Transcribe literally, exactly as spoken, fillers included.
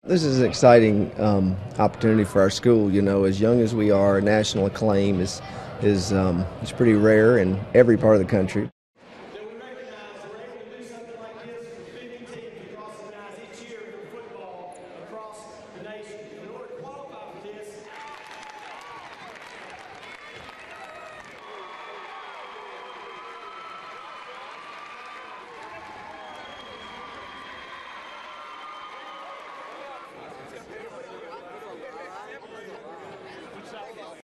This is an exciting um, opportunity for our school. You know, as young as we are, national acclaim is is um, is pretty rare in every part of the country.